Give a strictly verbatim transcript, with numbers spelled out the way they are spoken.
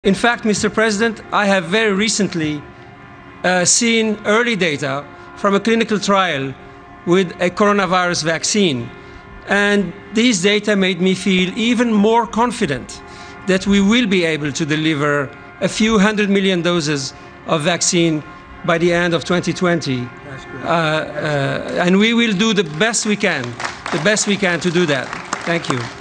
In fact, Mister President, I have very recently uh, seen early data from a clinical trial with a coronavirus vaccine. And these data made me feel even more confident that we will be able to deliver a few hundred million doses of vaccine by the end of twenty twenty. Uh, uh, and we will do the best we can, the best we can to do that. Thank you.